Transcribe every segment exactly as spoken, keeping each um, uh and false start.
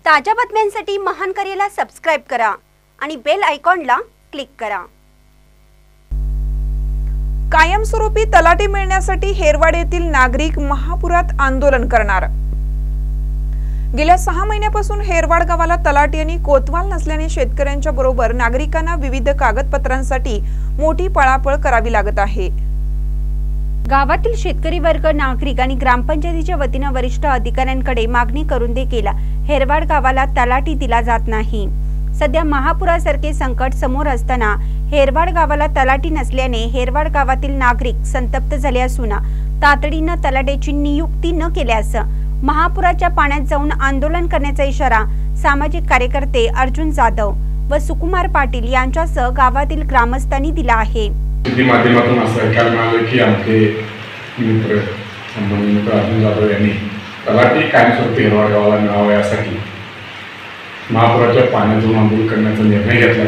ताज्या बातम्यांसाठी महान करेला सबस्क्राइब करा आणि बेल आयकॉनला क्लिक करा। कायमस्वरूपी तलाठी मिळण्यासाठी हेरवाड येथील नागरिक महापुरात आंदोलन करणार। गेल्या सहा महिन्यापासून हेरवाड गावाला तलाठी आणि कोतवाल नसल्याने शेतकऱ्यांच्या बरोबर नागरिकांना विविध कागदपत्रांसाठी मोठी पळापळ करावी लागत आहे। गावातील शेतकरी वर्ग, नागरिक आणि ग्रामपंचायतीच्या वतीने वरिष्ठ अधिकाऱ्यांकडे मागणी करून देखील हेरवाड गावाला तलाठी दिला जात नाही। सध्या महापुरासारखे संकट समोर असताना हेरवाड गावाला तलाठी नसल्याने हेरवाड गावातील नागरिक संतप्त झाले असून तातडीने तलाठीची नियुक्ती न केल्यास महापुराच्या पाण्यात जाऊन आंदोलन करण्याचा इशारा सामाजिक कार्यकर्ते अर्जुन जाधव व सुकुमार पाटील यांच्यासह गावातील ग्रामस्थांनी दिला आहे। माध्यमातून असं काल म्हणाले की आमचे मित्र संबंधित मित्र अर्जुन जाधव यांनी तलाठी कायमस्वरूपी हेरवाड गावाला मिळावा यासाठी महापुराच्या पाण्यातून आंदोलन करण्याचा निर्णय घेतला।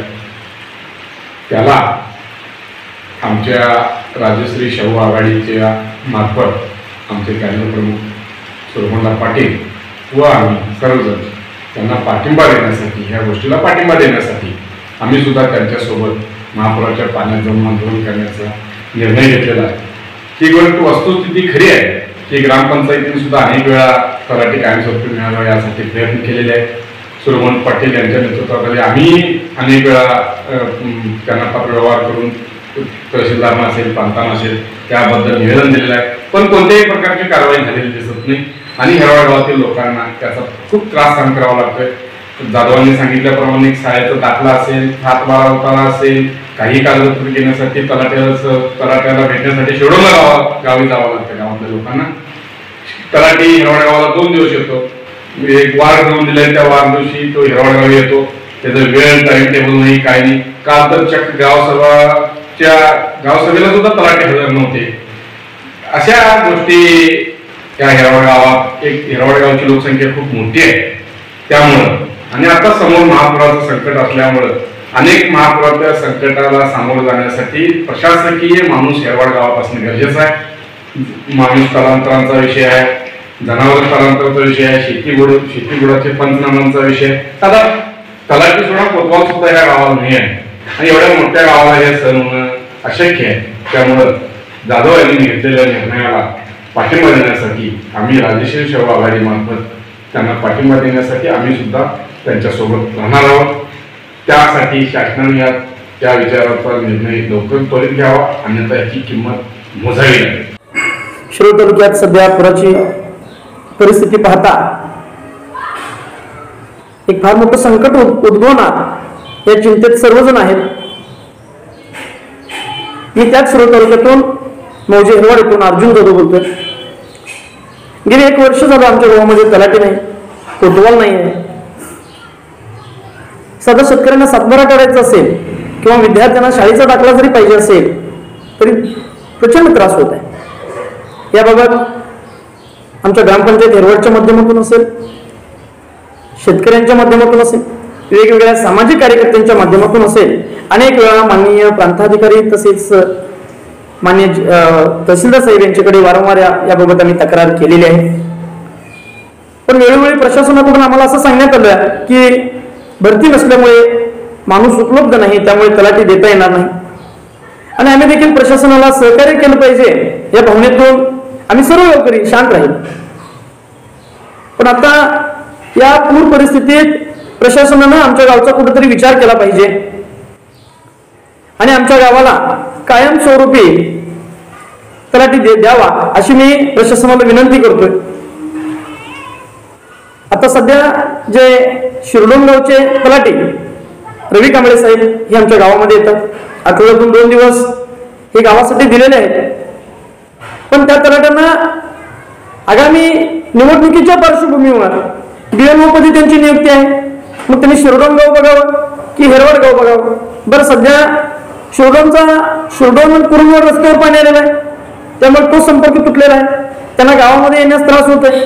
त्याला आमच्या राजश्री शाहू आघाडीच्या मार्फत आमचे केंद्र प्रमुख सुरमंडा पाटील व आम्ही सर्वजण त्यांना पाठिंबा देण्यासाठी ह्या गोष्टीला पाठिंबा देण्यासाठी आम्ही सुद्धा त्यांच्यासोबत महापुराच्या पाण्यात जाऊन आंदोलन करण्याचा निर्णय घेतलेला आहे। ही गोष्ट वस्तुस्थिती खरी आहे की ग्रामपंचायतीने सुद्धा अनेक वेळा तलाठी कायमस्वरूपी मिळावा यासाठी प्रयत्न केलेले आहेत। सुरमंड पाटील यांच्या नेतृत्वाखाली आम्ही अनेक वेळा त्यांना पत्रव्यवहार करून तहसीलदार असेल, प्रांतांना असेल त्याबद्दल निवेदन दिलेलं आहे, पण कोणत्याही प्रकारची कारवाई झालेली दिसत नाही आणि हेरवाड गावातील लोकांना त्याचा खूप त्रास सहन करावा लागतोय। जाधवांनी सांगितल्याप्रमाणे शाळेचा दाखला असेल, हातबारा उतारा असेल, काही कागदपत्र घेण्यासाठी तलाट्याला तलाट्याला भेटण्यासाठी शेवडोला गावा गावी जावं लागतं। गावातल्या लोकांना तलाठी हेरवाड गावाला दोन दिवस येतो, एक वार घेऊन दिलाय, त्या वार दिवशी तो हेरवाड गावी येतो, त्याचा वेळ टाइम टेबल नाही, काय नाही। काल तर चक्क गावसभाच्या गावसभेला सुद्धा तलाठी हजर नव्हते। अशा गोष्टी त्या हेरवाड गावात, एक हेरवाड गावची लोकसंख्या खूप मोठी आहे त्यामुळं आणि आता समोर महापुराचं संकट असल्यामुळं अनेक महापुराच्या संकटाला सामोरं जाण्यासाठी प्रशासकीय माणूस हेरवाड गावापासून गरजेचा आहे। माणूस स्थलांतरांचा विषय आहे, जनावर स्थलांतराचा विषय आहे, शेती गुड शेती गुडाचे पंचनामांचा विषय, आता तलाठी सुद्धा कोतवाल सुद्धा या गावाला नाही आहे आणि एवढ्या मोठ्या गावाला हे सण होणं अशक्य आहे। त्यामुळं जाधव यांनी घेतलेल्या निर्णयाला पाठिंबा देण्यासाठी आम्ही राजश्री शाहू आघाडी मार्फत त्यांना पाठिंबा देण्यासाठी आम्ही सुद्धा त्यांच्यासोबत राहणार आहोत। त्यासाठी शासनाने या त्या विचाराचा निर्णय लवकर त्वरित घ्यावा, अन्यथा याची किंमत मोजावी लागेल। शिरोळ तालुक्यात सध्या पुराची परिस्थिती पाहता एक फार मोठं संकट उद्भवणार या चिंतेत सर्वजण आहेत। मी त्याच शिरोळ तालुक्यातून मौजे हेरवाड येथून अर्जुन जाधव बोलतोय। गेली एक वर्ष झालं आमच्या गावामध्ये तलाठी नाही, कोतवाल नाही आहे। साधा शेतकऱ्यांना सातबारा काढायचा असेल किंवा विद्यार्थ्यांना शाळेचा दाखला जरी पाहिजे असेल तरी प्रचंड त्रास होत आहे। याबाबत आमच्या ग्रामपंचायत हेरवाडच्या माध्यमातून असेल, शेतकऱ्यांच्या माध्यमातून असेल, वेगवेगळ्या सामाजिक कार्यकर्त्यांच्या माध्यमातून असेल, अनेक वेळा माननीय प्रांताधिकारी तसेच मान्य तहसीलदार साहेब यांच्याकडे वारंवार याबाबत आम्ही तक्रार केलेली आहे। पण वेळोवेळी प्रशासनाकडून आम्हाला असं सांगण्यात आलं की भरती नसल्यामुळे माणूस उपलब्ध नाही, त्यामुळे तलाठी देता येणार नाही आणि आम्ही देखील प्रशासनाला सहकार्य केलं पाहिजे या भावनेतून आम्ही सर्व गावकरी शांत राहील। पण आता या पूर परिस्थितीत प्रशासनानं आमच्या गावचा कुठेतरी विचार केला पाहिजे आणि आमच्या गावाला कायमस्वरूपी तलाठी द्यावा अशी मी प्रशासनाला विनंती करतोय। आता सध्या जे शिरडोन गावचे तलाठी रवी कांबळे साहेब हे आमच्या गावामध्ये येतात, आठवड्यातून दोन दिवस हे गावासाठी दिलेले आहेत। पण त्या तलाट्यांना आगामी निवडणुकीच्या पार्श्वभूमीवर डीएमओ पदी त्यांची नियुक्ती आहे, मग त्यांनी शिरडोन गाव बघावं की हेरवाड गाव बघावं? बरं, सध्या शिरडोनचा शिरडोन कुरुंदवाड रस्त्यावर पाणी आलेला आहे, त्यामुळे तो संपर्क तुटलेला आहे, त्यांना गावामध्ये येण्यास त्रास होत आहे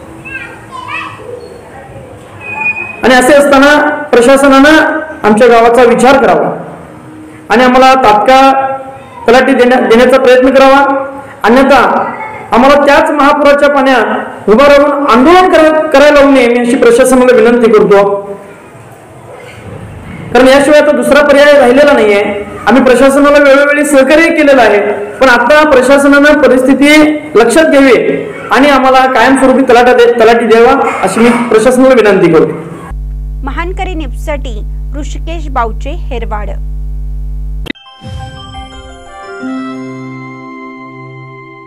आणि असे असताना प्रशासनानं आमच्या गावाचा विचार करावा आणि आम्हाला तात्काळ तलाठी देण्या देण्याचा प्रयत्न करावा, अन्यथा आम्हाला त्याच महापुराच्या पाण्यात उभा राहून आंदोलन करायला लावू नये मी अशी प्रशासनाला विनंती करतो, कारण याशिवाय आता दुसरा पर्याय राहिलेला नाहीये. आम्ही प्रशासनाला वेळोवेळी सहकार्य केलेलं आहे, पण आता प्रशासनानं परिस्थिती लक्षात घ्यावी आणि आम्हाला कायमस्वरूपी तलाटा तलाठी द्यावा अशी मी प्रशासनाला विनंती करतो. महानकरी न्यूजसाठी ऋषिकेश बावचे, हेरवाड.